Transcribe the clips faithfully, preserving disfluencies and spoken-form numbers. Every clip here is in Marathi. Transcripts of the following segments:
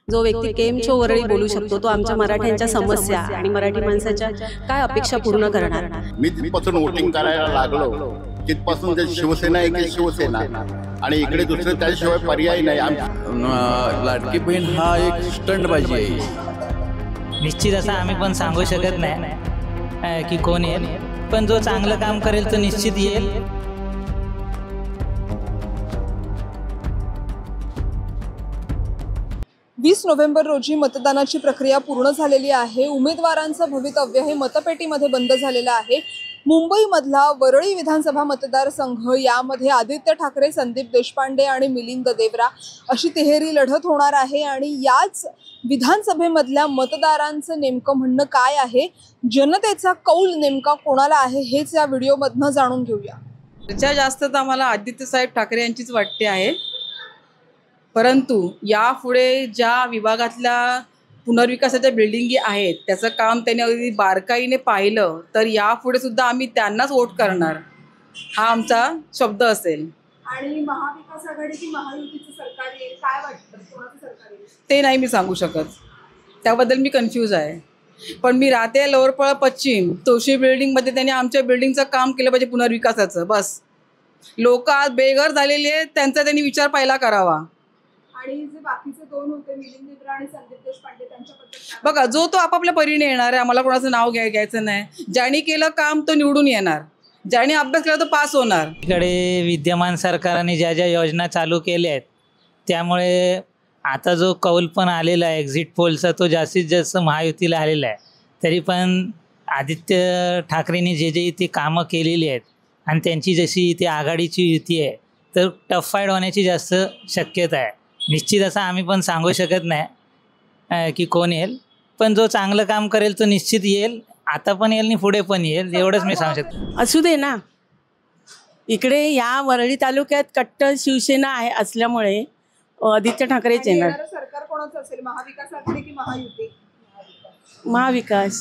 जो व्यक्ती केम छो वरळी बोलू शकतो तो आमच्या मराठ्यांच्या समस्या आणि मराठी माणसाच्या काय अपेक्षा पूर्ण करणार. मी तिथपासून वोटिंग करायला लागलो तिथपासून ते शिवसेना एक शिवसेना आणि इकडे दुसरे त्याशिवाय पर्याय नाही. लाडकी बहीण हा एक स्टंटबाजी आहे. निश्चित असं आम्ही पण सांगू शकत नाही की कोण येईल, पण जो चांगलं काम करेल तो निश्चित येईल. वीस नोव्हेंबर रोजी मतदानाची प्रक्रिया पूर्ण झालेली आहे. उमेदवारांचं भवितव्य हे मतपेटीमध्ये बंद झालेलं आहे. मुंबईमधला वरळी विधानसभा मतदारसंघ यामध्ये आदित्य ठाकरे, संदीप देशपांडे आणि मिलिंद देवरा अशी तिहेरी लढत होणार आहे. आणि याच विधानसभेमधल्या मतदारांचं नेमकं म्हणणं काय आहे, जनतेचा कौल नेमका कोणाला आहे, हेच या व्हिडिओमधनं जाणून घेऊया. चर्चा जास्त तर आम्हाला आदित्य साहेब ठाकरे यांचीच वाटते आहे, परंतु यापुढे ज्या विभागातल्या पुनर्विकासाच्या बिल्डिंगी आहेत त्याचं काम त्यांनी अगदी बारकाईने पाहिलं तर यापुढे सुद्धा आम्ही त्यांनाच वोट करणार, हा आमचा शब्द असेल. आणि महाविकास आघाडी की महायुतीचं सरकार येईल, काय वाटतं कोणाचं सरकार येईल ते नाही मी सांगू शकत, त्याबद्दल मी कन्फ्यूज आहे. पण मी राहते लोअरपळ पश्चिम तोशी बिल्डिंगमध्ये त्यांनी आमच्या बिल्डिंगचं काम केलं पाहिजे पुनर्विकासाचं. बस लोक आज बेघर झालेले आहेत, त्यांचा त्यांनी विचार पहिला करावा. आणि जे बाकीचे दोन होते मिलिंद देवरा आणि संदीप देशपांडे त्यांच्याबद्दल बघा, जो तो आपापल्या परीने येणार आहे. आम्हाला कोणाचं नाव घ्याय घ्यायचं नाही. ज्याने केलं काम तो निवडून येणार, ज्याने अभ्यास केला तो पास होणार. इकडे विद्यमान सरकारने ज्या ज्या योजना चालू केल्या आहेत त्यामुळे आता जो कौल पण आलेला आहे एक्झिट पोलचा तो जास्तीत जास्त महायुतीला आलेला आहे. तरी पण आदित्य ठाकरेंनी जे जे इथे कामं केलेली आहेत आणि त्यांची जशी इथे आघाडीची युती आहे तर टफ फाईट होण्याची जास्त शक्यता आहे. निश्चित असं आम्ही पण सांगू शकत नाही की कोण येईल, पण जो चांगलं काम करेल तो निश्चित येईल. आता पण येईल आणि पुढे पण येईल, एवढंच मी सांगू शकतो. असू दे ना. इकडे या वरळी तालुक्यात कट्टर शिवसेना आहे असल्यामुळे आदित्य ठाकरेच येणार. सरकार कोणाचं असेल, महाविकास आघाडी की महायुती? महाविकास.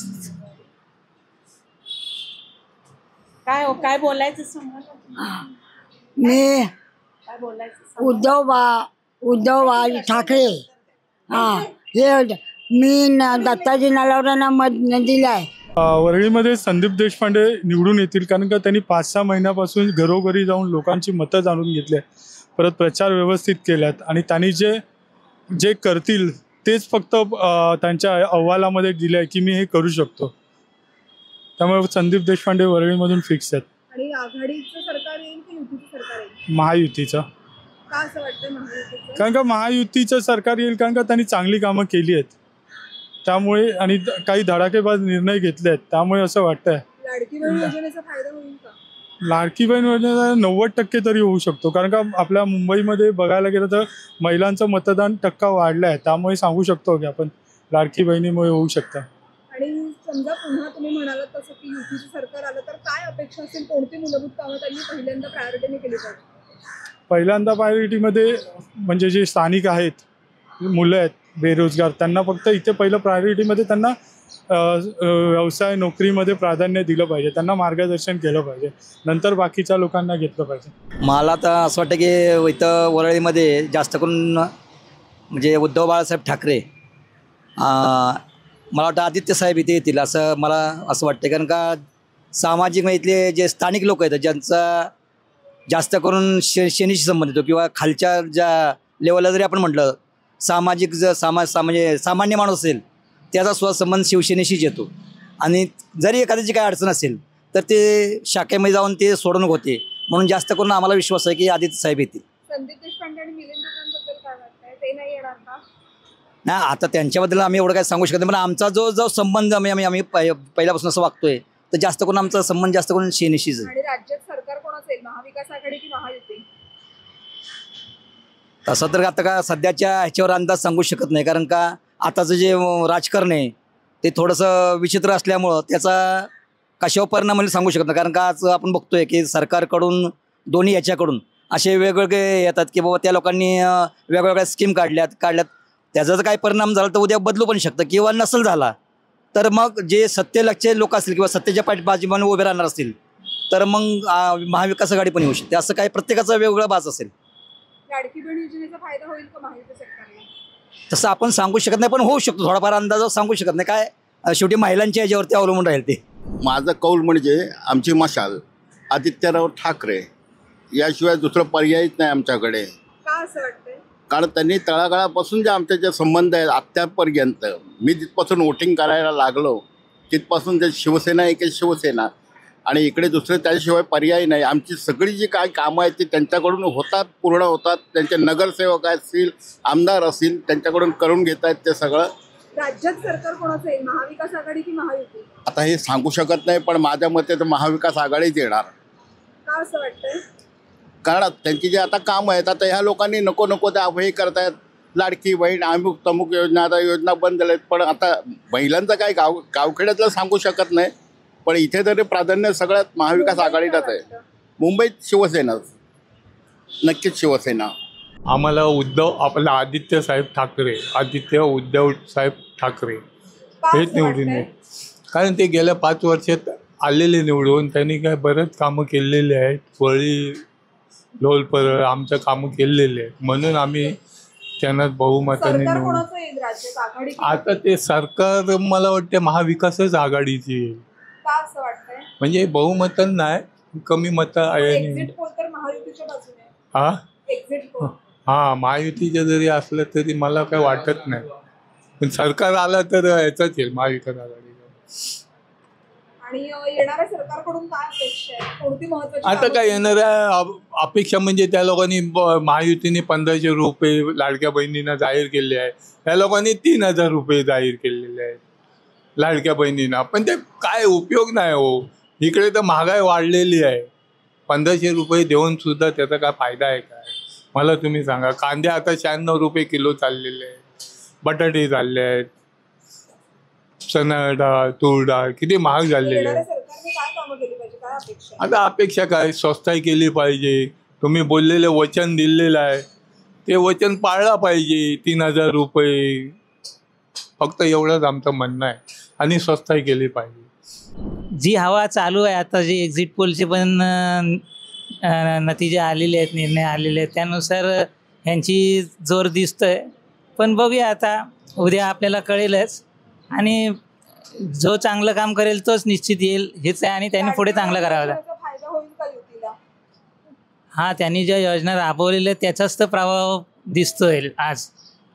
काय काय बोलायचं समजा मी काय बोलायचं उद्धव बा उद्धव बाळासाहेब ठाकरे हां हे मी न दत्ताजी नलावरांना मत दिलं आहे. वरळीमध्ये संदीप देशपांडे निवडून येतील, कारण का त्यांनी पाच सहा महिन्यापासून घरोघरी जाऊन लोकांची मतं जाणून घेतली आहे, परत प्रचार व्यवस्थित केल्यात आणि त्यांनी जे जे करतील तेच फक्त त्यांच्या अहवालामध्ये दिलं आहे की मी हे करू शकतो. त्यामुळे संदीप देशपांडे वरळीमधून फिक्स आहेत. आणि आघाडीचं सरकार येईल की युतीचं सरकार येईल? महायुतीचं. का असं वाटतं महायुतीचं? कारण का महायुतीचं सरकार येईल, कारण का त्यांनी चांगली कामं केली आहेत त्यामुळे आणि काही धडाकेबाज निर्णय घेतले आहेत त्यामुळे असं वाटतंय. लाडकी बहीण योजनेचा फायदा होईल का? लाडकी बहीण योजनेचा नव्वद टक्के तरी होऊ शकतो, कारण का आपल्या मुंबईमध्ये बघायला गेलं तर महिलांचं मतदान टक्का वाढला आहे, त्यामुळे सांगू शकतो की आपण लाडकी बहिणीमुळे होऊ शकतं. आणि समजा पुन्हा तुम्ही म्हणालात तसं की युतीचं सरकार आलं तर काय अपेक्षा असेल, कोणती मूलभूत कामं त्यांनी पहिल्यांदा प्रायोरिटीने केली पाहिजे? पहिल्यांदा प्रायोरिटीमध्ये म्हणजे जे स्थानिक आहेत, मुलं आहेत बेरोजगार, त्यांना फक्त इथे पहिलं प्रायोरिटीमध्ये त्यांना व्यवसाय नोकरीमध्ये प्राधान्य दिलं पाहिजे, त्यांना मार्गदर्शन केलं पाहिजे, नंतर बाकीच्या लोकांना घेतलं पाहिजे. मला तर असं वाटतं की इथं वरळीमध्ये जास्त करून म्हणजे उद्धव बाळासाहेब ठाकरे, मला वाटतं आदित्य साहेब इथे येतील असं मला असं वाटतं. कारण का सामाजिक इथले जे स्थानिक लोक आहेत ज्यांचा जास्त करून शे शेनीशी संबंध येतो किंवा खालच्या ज्या लेवलला जरी आपण म्हटलं सामाजिक जर सामा सा म्हणजे सामान्य माणूस असेल त्याचा स्वसंबंध शिवसेनेशीच येतो. आणि जरी एखाद्याची काय अडचण असेल तर ते शाखेमध्ये जाऊन ते सोडवणूक होते, म्हणून जास्त करून आम्हाला विश्वास आहे की आदित्य साहेब येतील. संदीप देशपांडे आणि मिलिंद देवरांबद्दल काय वाटतंय, ते नाही येणार का? नाही, आता त्यांच्याबद्दल आम्ही एवढं काय सांगू शकत नाही, पण आमचा जो जो संबंध आम्ही आम्ही आम्ही पहिल्यापासून असं वागतोय तर जास्त करून आमचा संबंध जास्त करून सेनेशीच आहे. आणि राज्यात सरकार कोणाचं येईल, महाविकास आघाडी की महायुती? तसं तर आता का सध्याच्या ह्याच्यावर अंदाज सांगू शकत नाही, कारण का आताचं जे राजकारण आहे ते थोडंसं विचित्र असल्यामुळं त्याचा कशावर परिणाम मला सांगू शकत नाही. कारण का आज आपण बघतोय की सरकारकडून दोन्ही ह्याच्याकडून असे वेगवेगळे येतात की बाबा त्या लोकांनी वेगवेगळ्या स्कीम काढल्यात काढल्यात त्याचा जर काही परिणाम झाला तर उद्या बदलू पण शकतं, किंवा नसेल झाला तर मग जे सत्तेलगचे लोक असतील किंवा सत्तेच्या पाठी म्हणून उभे राहणार असतील तर मग महाविकास आघाडी पण येऊ शकते. असं काही प्रत्येकाचा वेगवेगळा बाज असेल. लाडकी बहीण योजनेचा फायदा होईल का महायुती सरकारला? तसं आपण सांगू शकत नाही, पण होऊ शकतो थोडाफार अंदाज सांगू शकत नाही. काय अं, शेवटी महिलांच्या याच्यावरती अवलंबून राहील ते. माझं कौल म्हणजे आमची मशाल आदित्यराव ठाकरे, याशिवाय दुसरं पर्यायच नाही आमच्याकडे. का असं वाटतंय? कारण त्यांनी तळागाळापासून जे आमचे जे संबंध आहेत आत्तापर्यंत, मी जिथपासून वोटिंग करायला लागलो तिथपासून ते शिवसेना एक शिवसेना आणि इकडे दुसरे त्याशिवाय पर्याय नाही. आमची सगळी जी काय कामं आहेत ती त्यांच्याकडून होतात, पूर्ण होतात. त्यांचे नगरसेवक असतील, आमदार असतील, त्यांच्याकडून करून घेत आहेत ते सगळं. राज्यात सरकार कोणाचं येईल, महाविकास आघाडी की महायुती? आता हे सांगू शकत नाही, पण माझ्या मते तर महाविकास आघाडीच येणार. का असं वाटतंय? कारण त्यांची जी आता कामं आहेत, आता ह्या लोकांनी नको नको ते अभय करतायत. लाडकी बहीण, अमुक तमुक योजना, आता योजना बंद झाल्यात. पण आता महिलांचं काय गाव गावखेड्यातलं सांगू शकत नाही, पण इथे तरी प्राधान्य सगळ्यात महाविकास आघाडीलाच आहे. मुंबईत शिवसेना, नक्कीच शिवसेना. आम्हाला उद्धव आपला आदित्य साहेब ठाकरे आदित्य उद्धव साहेब ठाकरे हेच निवडून येईल. कारण ते गेल्या पाच वर्षात आलेले निवडून, त्यांनी काय बरेच कामं केलेली आहेत. वळी लोलपर आमचं कामं केलेले आहेत, म्हणून आम्ही त्यांना बहुमताने सरकार निवडून. कोणाचं येईल राज्यात, आघाडी की आता ते सरकार मला वाटते महाविकासच आघाडीची येईल. का असं वाटतंय? म्हणजे बहुमतं नाही, कमी मतं आहे. एक्झिट पोल तर महायुतीच्या बाजूने आहे. हा एक्झिट पोल हां महायुतीचं जरी असलं तरी मला काही वाटत नाही, पण सरकार आलं तर याचाच येईल महाविकास आघाडीचा. आणि अ, येणाऱ्या सरकारकडून काय अपेक्षा आहे, कोणती महत्त्वाची आता कामं काय येणाऱ्या अप- अपेक्षा म्हणजे त्या लोकांनी ब- महायुतीने पंधराशे रुपये लाडक्या बहिणींना जाहीर केले आहे. त्या लोकांनी तीन हजार रुपये जाहीर केलेले आहेत लाडक्या बहिणींना, पण ते काय उपयोग नाही हो. इकडे तर महागाई वाढलेली आहे. पंधराशे रुपये देऊन सुद्धा त्याचा काय फायदा आहे काय, मला तुम्ही सांगा. कांदे आता शहाण्णव रुपये किलो चाललेले आहेत, बटाटे चालले आहेत, चणा डाळ, तूर डाळ किती महाग झालेले येणाऱ्या आहे. सरकारने काय कामं केली पाहिजे, काय अपेक्षा आहे? आता अपेक्षा काय, स्वस्ताई केली पाहिजे. तुम्ही बोललेले वचन दिलेलं आहे ते वचन पाळला पाहिजे. तीन हजार रुपये फक्त एवढंच आमचं म्हणणं आहे, आणि स्वस्ताई केली पाहिजे. जी हवा चालू आहे आता, जी एक्झिट पोलचे पण अं, अं, नतीजे आलेले आहेत, निर्णय आलेले आहेत, त्यानुसार ह्यांची जोर दिसतोय. पण बघूया आता, उद्या आपल्याला कळेलच. आणि जो चांगलं काम करेल तोच निश्चित येईल हेच आहे, आणि त्यांनी पुढे चांगलं करावं लागेल. त्याचा फायदा होईल का युतीला? हां, त्यांनी ज्या योजना राबवलेल्या आहेत त्याचाच तर प्रभाव दिसतोय आज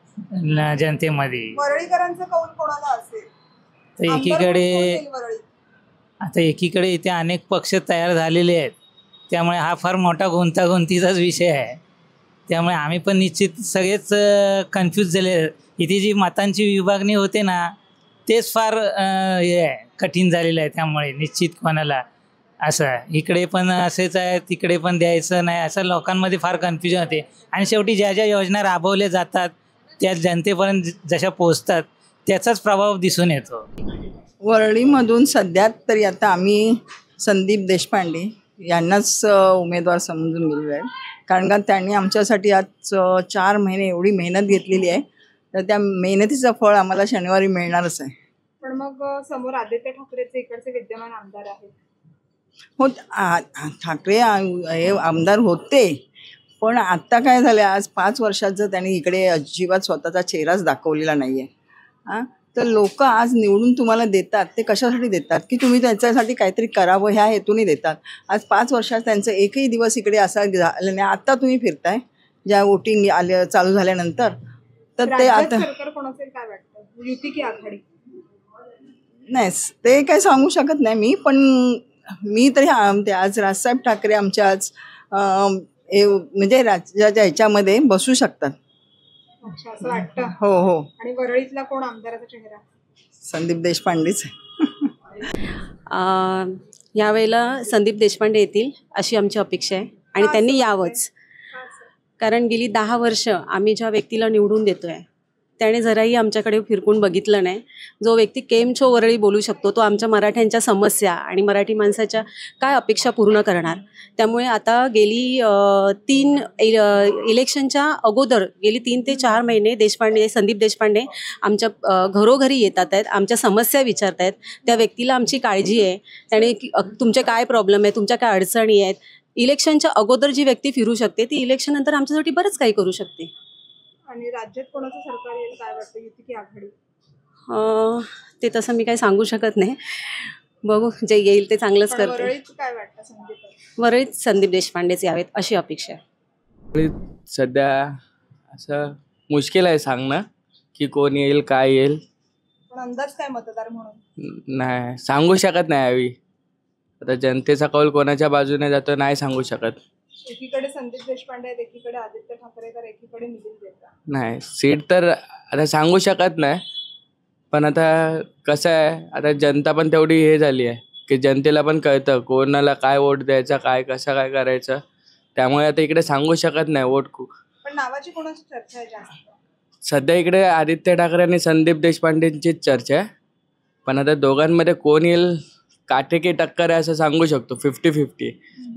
न- जनतेमध्ये. वरळीकरांचं कौल कोणाला असेल? तर आमदार कोण एकीकडे येईल वरळीत? आता एकीकडे इथे अनेक पक्ष तयार झालेले आहेत, त्यामुळे हा फार मोठा गुंतागुंतीचाच विषय आहे. त्यामुळे आम्ही पण निश्चित सगळेच कन्फ्यूज झाले. इथे जी मतांची विभागणी होते ना, तेच फार अं, हे आहे, कठीण झालेलं आहे. त्यामुळे निश्चित कोणाला असं आहे, इकडे पण असेच आहे, तिकडे पण द्यायचं नाही, असं लोकांमध्ये फार कन्फ्युजन होते. आणि शेवटी ज्या ज्या योजना राबवल्या जातात त्या जनतेपर्यंत जशा पोचतात त्याचाच प्रभाव दिसून येतो. वरळीमधून सध्या तरी आता आम्ही संदीप देशपांडे यांनाच अ, उमेदवार समजून गेलेलो आहे. कारण का त्यांनी आमच्यासाठी आज अ, चार महिने एवढी मेहनत घेतलेली आहे, तर त्या मेहनतीचं फळ आम्हाला शनिवारी मिळणारच आहे. पण मग अ, समोर आदित्य ठाकरेचे इकडचे विद्यमान आमदार आहेत. हो, आ- आ- ठाकरे आ- हे आमदार होते, पण आत्ता काय झालं, आज पाच वर्षाचं त्यांनी इकडे अजिबात स्वतःचा चेहराच दाखवलेला नाही आहे. हां, तर लोक आज निवडून तुम्हाला देतात ते कशासाठी देतात, की तुम्ही त्यांच्यासाठी काहीतरी करावं ह्या हेतूने देतात. आज पाच वर्षात त्यांचं एकही दिवस इकडे असा झाला नाही. आत्ता तुम्ही फिरताय ज्या वोटिंग आले चालू झाल्यानंतर, तर ते राज्यात आता सरकार कोणाचं येईल काय वाटतं, युती की आघाडी? नाही, ते काही सांगू शकत नाही मी, पण मी तरी आम- ते आज राजसाहेब ठाकरे आमच्या आज अं, हे म्हणजे राज्याच्या ह्याच्यामध्ये बसू शकतात. अच्छा, असं वाटतं. हो हो, आणि वरळीतला कोण आमदाराचा चेहरा? संदीप देशपांडेच आहे. अं, यावेळेला संदीप देशपांडे येतील अशी आमची अपेक्षा आहे, आणि त्यांनी यावंच. कारण गेली दहा वर्ष आम्ही ज्या व्यक्तीला निवडून देतोय त्याने जराही आमच्याकडे फिरकून बघितलं नाही. जो व्यक्ती केम छो वरळी बोलू शकतो तो आमच्या मराठ्यांच्या समस्या आणि मराठी माणसाच्या काय अपेक्षा पूर्ण करणार. त्यामुळे आता गेली अ, तीन इल इलेक्शनच्या अगोदर गेली तीन ते चार महिने देशपांडे संदीप देशपांडे आमच्या अ, घरोघरी येतात आहेत, आमच्या समस्या विचारत आहेत. त्या व्यक्तीला आमची काळजी आहे. त्याने की- अ, तुमचे काय प्रॉब्लेम आहे, तुमच्या काय अडचणी आहेत. इलेक्शनच्या अगोदर जी व्यक्ती फिरू शकते ती इलेक्शन नंतर आमच्यासाठी बरंच काही करू शकते. आणि राज्यात कोणाचं सरकार येईल काय वाटतं, युती की आघाडी? अं, ते तसं मी काही सांगू शकत नाही. बघू, जे येईल ते चांगलंच पण करते. वरळीत काय वाटतं संदीप? वरळीत संदीप देशपांडेच यावेत अशी अपेक्षा आहे. सध्या असं मुश्किल आहे सांगणं की कोण येईल काय येईल. पण अंदाज काय मतदार म्हणून? नाही सांगू शकत नाही यावी. आता जनतेचा कौल कोणाच्या बाजूने जातो नाही सांगू शकत. एकीकडे संदीप देशपांडे आहेत, एकीकडे आदित्य ठाकरे, तर एकीकडे मिलिंद देवरा. नाही सीट तर आता सांगू शकत नाही. पण आता कसं आहे, आता जनता पण तेवढी हे झाली आहे की जनतेला पण कळतं कोणाला काय वोट द्यायचा, काय कसं काय करायचं. त्यामुळे आता इकडे सांगू शकत नाही वोट. पण नावाची कोणाची चर्चा आहे जास्त? सध्या इकडे आदित्य ठाकरे आणि संदीप देशपांडेंचीच चर्चा आहे. पण आता दोघांमध्ये कोण येईल काटेकी टक्कर आहे असं सांगू शकतो, फिफ्टी फिफ्टी.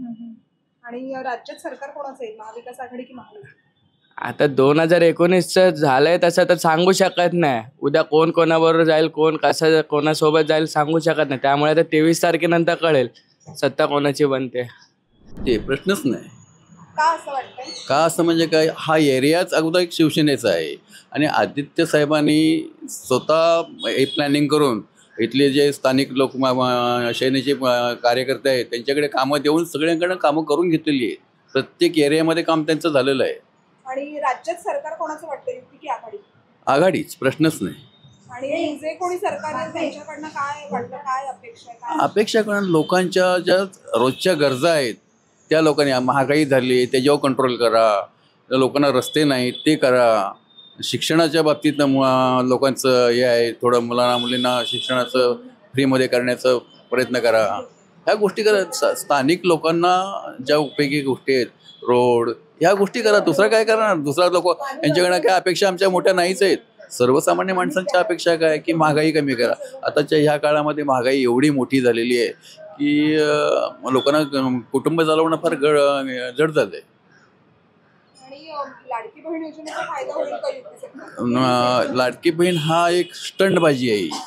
आणि राज्यात सरकार कोणाचं येईल, महाविकास आघाडी की महायुती? आता दोन हजार एकोणीसचं झालंय तसं तर सांगू शकत नाही. उद्या कोण कोणाबरोबर जाईल, कोण कसं कोणासोबत जाईल सांगू शकत नाही. त्यामुळे आता तेवीस तारखेनंतर कळेल सत्ता कोणाची बनते. ते प्रश्नच नाही. का असं वाटतंय? का असं म्हणजे काय, हा एरियाच अगोदर एक शिवसेनेचा आहे आणि आदित्य साहेबांनी स्वतः हे प्लॅनिंग करून इथले जे स्थानिक लोक सेनेचे कार्यकर्ते आहेत त्यांच्याकडे कामं देऊन सगळ्यांकडे कामं करून घेतलेली आहेत. प्रत्येक एरियामध्ये काम त्यांचं झालेलं आहे. आणि राज्यात सरकार कोणाचं वाटतं, युती की आघाडी? आघाडीच, प्रश्नच नाही. आणि जे कोणी सरकार आहे त्यांच्याकडनं काय वाटतं, काय अपेक्षा आहे, काय? अपेक्षा करून लोकांच्या ज्या रोजच्या गरजा आहेत त्या लोकांनी, महागाई झाली त्याच्यावर कंट्रोल करा, लोकांना रस्ते नाहीत ते करा, शिक्षणाच्या बाबतीत लोकांचं हे आहे थोडं मुलांना मुलींना शिक्षणाचं फ्रीमध्ये करण्याचा प्रयत्न करा. ह्या गोष्टी करा. स्थानिक लोकांना ज्या उपयोगी गोष्टी आहेत, रोड, ह्या गोष्टी करा. दुसरं काय करणार? दुसरा लोक यांच्याकडे काय अपेक्षा आमच्या मोठ्या नाहीच आहेत. सर्वसामान्य माणसांच्या अपेक्षा काय की महागाई कमी करा. आताच्या ह्या काळामध्ये महागाई एवढी मोठी झालेली आहे की लोकांना कुटुंब चालवणं फार गड जड झालं आहे. लाडकी बहीण योजनेचा फायदा होईल का युतीसाठी? लाडकी बहीण हा एक स्टंटबाजी आहे.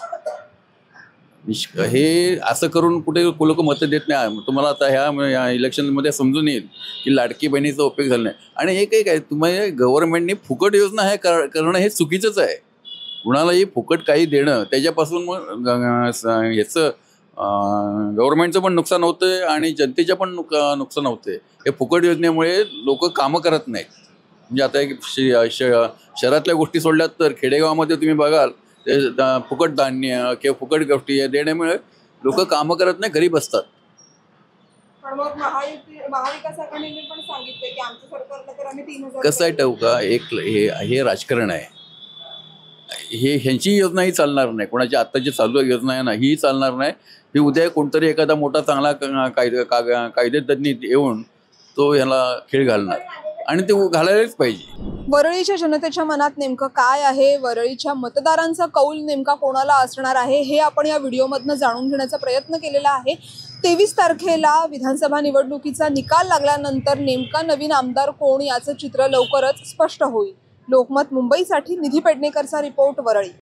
हे असं करून कुठे लोक मतं देत नाही. तुम्हाला आता ह्या इलेक्शनमध्ये समजून येईल की लाडकी बहिणीचा उपयोग झाला नाही. आणि एक एक आहे, तुम्हाला गव्हर्नमेंटने फुकट योजना हे करणं हे चुकीचंच आहे. कुणालाही फुकट काही देणं त्याच्यापासून मग ह्याचं गव्हर्नमेंटचं पण नुकसान होतंय आणि जनतेच्या पण नुक नुकसान होतंय. हे फुकट योजनेमुळे लोक कामं करत नाहीत. म्हणजे आता एक शहरातल्या गोष्टी सोडल्यात तर खेडेगावामध्ये तुम्ही बघाल ते फुकट धान्य किंवा फुकट गोष्टी देण्यामुळे लोक कामं करत नाही, घरी बसतात. पण मग महायुती महाविकास आघाडीने पण सांगितले की आमचं सरकारला तर आम्ही तीन हजार. कसं आहे ठाऊ का, एक हे हे राजकारण आहे. हे ह्यांची योजना ही चालणार नाही. कोणाची आत्ता जी चालू योजना आहे ना ही चालणार नाही. ही उद्या कोणतरी एखादा मोठा चांगला कायदे कायदेतज्ञ येऊन तो ह्याला खेळ घालणार आणि ते घालायलाच पाहिजे. वरळीच्या जनतेच्या मनात नेमकं काय आहे, वरळीच्या मतदारांचा कौल नेमका कोणाला असणार आहे हे आपण या व्हिडिओमधनं जाणून घेण्याचा प्रयत्न केलेला आहे. तेवीस तारखेला विधानसभा निवडणुकीचा निकाल लागल्यानंतर नेमका नवीन आमदार कोण याचं चित्र लवकरच स्पष्ट होईल. लोकमत मुंबईसाठी निधी पेडणेकरचा रिपोर्ट, वरळी.